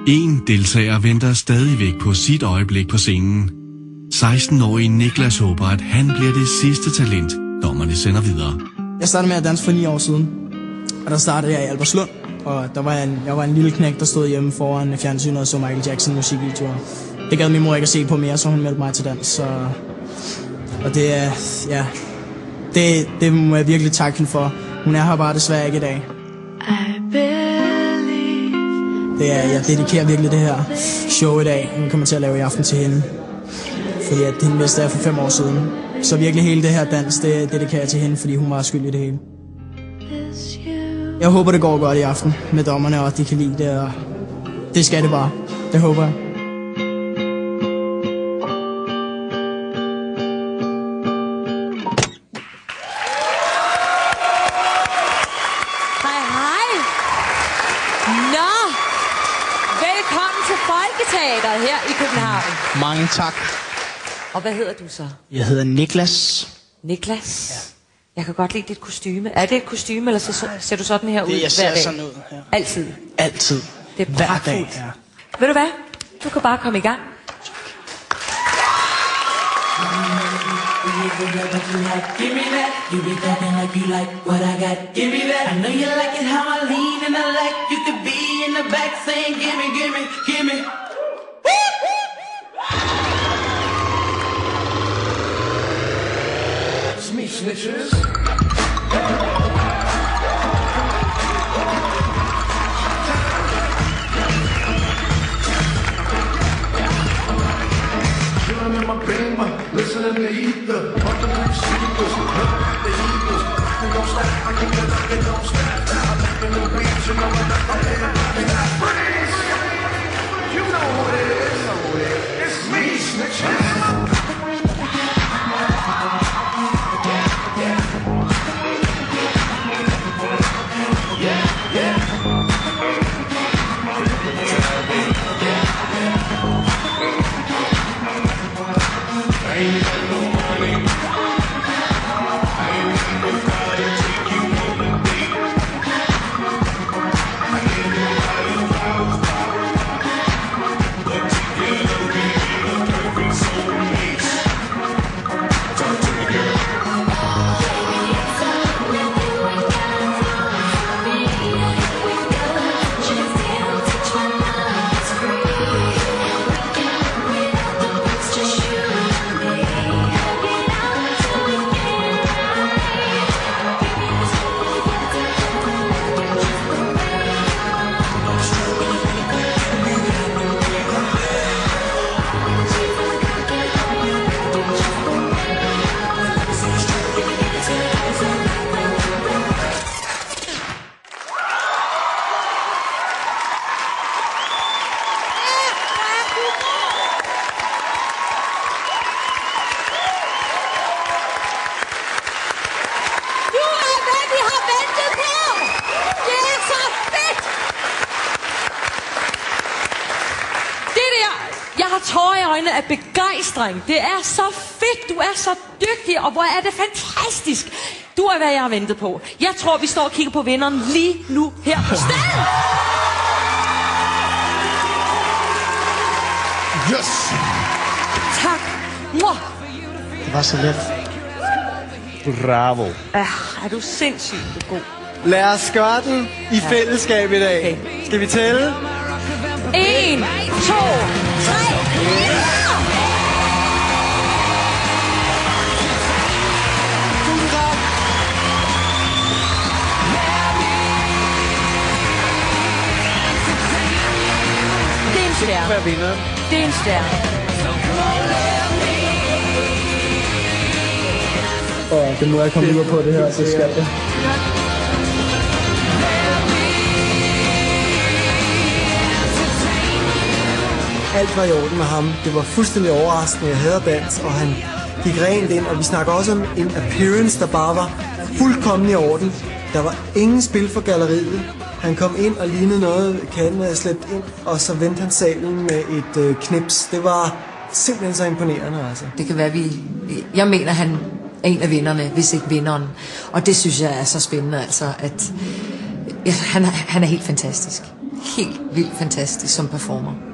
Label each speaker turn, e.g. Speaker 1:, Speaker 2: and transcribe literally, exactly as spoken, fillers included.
Speaker 1: En deltager venter stadigvæk på sit øjeblik på scenen. seksten-årige Niklas håber, at han bliver det sidste talent, dommerne sender videre.
Speaker 2: Jeg startede med at danse for ni år siden, og der startede jeg i Albertslund. Og der var jeg, en, jeg var en lille knæk, der stod hjemme foran fjernsynet og så Michael Jackson musikvideoer. Det gad min mor ikke at se på mere, så hun meldte mig til dans. Så, og det er, ja, det, det må jeg virkelig takke hende for. Hun er her bare desværre ikke i dag. Det er, jeg dedikerer virkelig det her show i dag, jeg kommer til at lave i aften til hende. Fordi at hende miste er for fem år siden. Så virkelig hele det her dans, det dedikerer jeg til hende, fordi hun var skyld i det hele. Jeg håber, det går godt i aften med dommerne, og at de kan lide det, og det skal det bare. Det håber jeg.
Speaker 3: Hej, hej. Nå, velkommen til Folketeateret her i København.
Speaker 2: Mange tak.
Speaker 3: Og hvad hedder du så?
Speaker 2: Jeg hedder Niklas.
Speaker 3: Niklas? Ja. Jeg kan godt lide dit kostyme. Er det et kostyme, eller ser, ser du sådan her ud
Speaker 2: det, jeg
Speaker 3: hver dag?
Speaker 2: ser sådan ud, ja.
Speaker 3: Altid?
Speaker 2: Altid.
Speaker 3: Det er
Speaker 2: hver
Speaker 3: pragtfuldt.
Speaker 2: dag, ja.
Speaker 3: Ved du hvad? Du kan bare komme i gang.
Speaker 4: Give me that, you be talking like you like what I got. Give me that, I know you like it how I lean and I like you could be in the back saying give me, give me, give me. It's me, snitches. In my beamer, listening to ether, fucking with speakers, looking at the Eagles. I don't stop, I keep it up, it don't stop. I'm back in the beach, you know what I'm saying. Freeze! You know who it is, it's me, snitches. Yeah, yeah. I ain't got no money. I ain't got no car to take you on a date. I can't do my house, but together we be the perfect soulmates. Talk to me, girl.
Speaker 3: Af begejstring. Det er så fedt. Du er så dygtig, og hvor er det fantastisk. Du er, hvad jeg har ventet på. Jeg tror, vi står og kigger på vinderen lige nu her på stedet.
Speaker 2: Yes!
Speaker 3: Tak. Mwah.
Speaker 2: Det var så let. Bravo.
Speaker 3: Ah, er du sindssygt god.
Speaker 5: Lad os gøre den i ja. fællesskab i dag.
Speaker 3: Okay.
Speaker 5: Skal vi tælle?
Speaker 3: En, to, tre.
Speaker 5: Hver vinder.
Speaker 3: Det er en stjerne.
Speaker 2: Og det må jeg komme ud på det her, så skal det. Alt var i orden med ham. Det var fuldstændig overraskende. Jeg havde dans, og han gik rent ind. Og vi snakker også om en appearance, der bare var fuldkommen i orden. Der var ingen spil for galleriet. Han kom ind og lignede noget, katten havde slæbt ind, og så vendte han salen med et øh, knips. Det var simpelthen så imponerende, altså.
Speaker 6: Det kan være, vi... Jeg mener, han er en af vinderne, hvis ikke vinderen. Og det synes jeg er så spændende, altså, at ja, han, han er helt fantastisk. helt vildt fantastisk som performer.